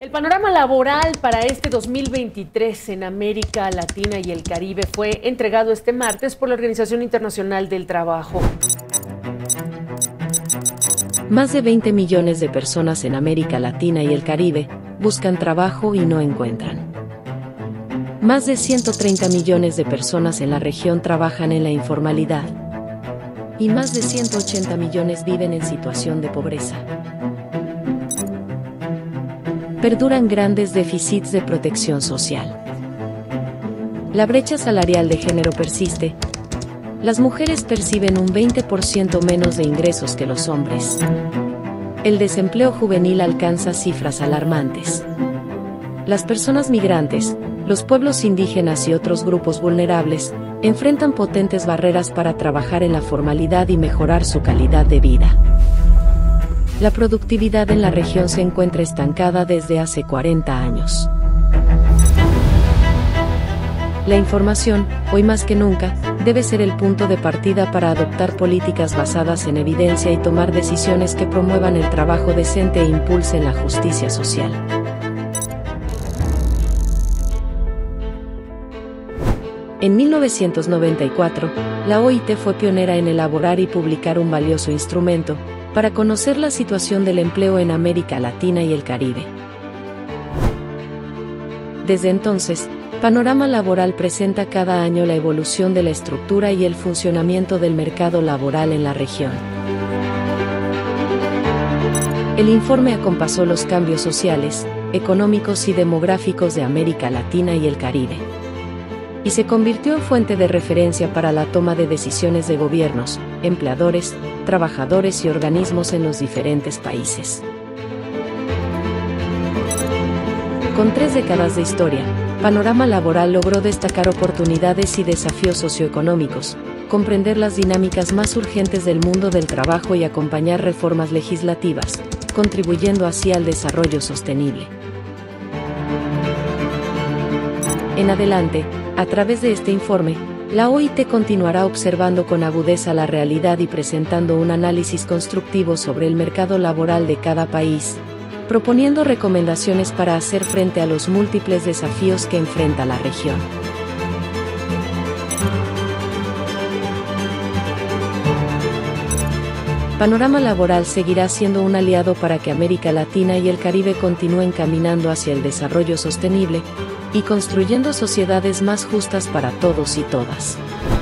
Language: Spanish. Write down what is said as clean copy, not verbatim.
El panorama laboral para este 2023 en América Latina y el Caribe fue entregado este martes por la Organización Internacional del Trabajo. Más de 20 millones de personas en América Latina y el Caribe buscan trabajo y no encuentran. Más de 130 millones de personas en la región trabajan en la informalidad. Y más de 180 millones viven en situación de pobreza. Perduran grandes déficits de protección social. La brecha salarial de género persiste. Las mujeres perciben un 20% menos de ingresos que los hombres. El desempleo juvenil alcanza cifras alarmantes. Las personas migrantes, los pueblos indígenas y otros grupos vulnerables enfrentan potentes barreras para trabajar en la formalidad y mejorar su calidad de vida. La productividad en la región se encuentra estancada desde hace 40 años. La información, hoy más que nunca, debe ser el punto de partida para adoptar políticas basadas en evidencia y tomar decisiones que promuevan el trabajo decente e impulsen la justicia social. En 1994, la OIT fue pionera en elaborar y publicar un valioso instrumento para conocer la situación del empleo en América Latina y el Caribe. Desde entonces, Panorama Laboral presenta cada año la evolución de la estructura y el funcionamiento del mercado laboral en la región. El informe acompasó los cambios sociales, económicos y demográficos de América Latina y el Caribe, y se convirtió en fuente de referencia para la toma de decisiones de gobiernos, empleadores, trabajadores y organismos en los diferentes países. Con 3 décadas de historia, Panorama Laboral logró destacar oportunidades y desafíos socioeconómicos, comprender las dinámicas más urgentes del mundo del trabajo y acompañar reformas legislativas, contribuyendo así al desarrollo sostenible. En adelante, a través de este informe, la OIT continuará observando con agudeza la realidad y presentando un análisis constructivo sobre el mercado laboral de cada país, proponiendo recomendaciones para hacer frente a los múltiples desafíos que enfrenta la región. Panorama Laboral seguirá siendo un aliado para que América Latina y el Caribe continúen caminando hacia el desarrollo sostenible y construyendo sociedades más justas para todos y todas.